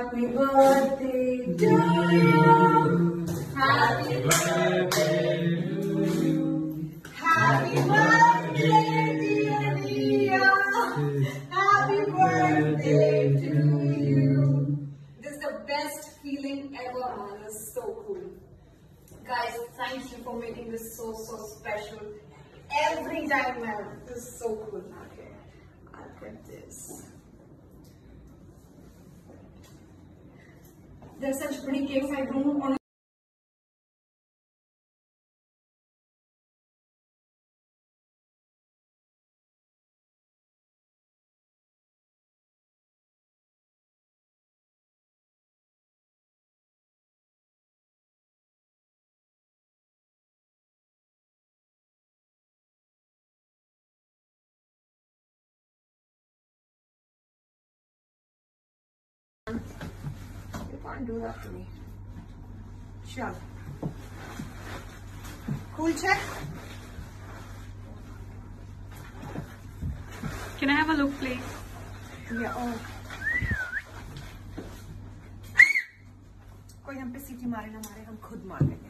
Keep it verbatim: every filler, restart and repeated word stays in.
Happy birthday to you. Happy birthday to you. Happy birthday, dear Ria. Happy birthday to you. This is the best feeling ever, man. This is so cool. Guys, thank you for making this so, so special. Every time, man. This is so cool. Okay, I'll put this. There's such pretty cakes. I don't only You can't do that to me. Sure. Cool check. Can I have a look, please? Yeah. Oh. कोई हम पे सीटी मारे ना मारे, हम खुद मार लेंगे.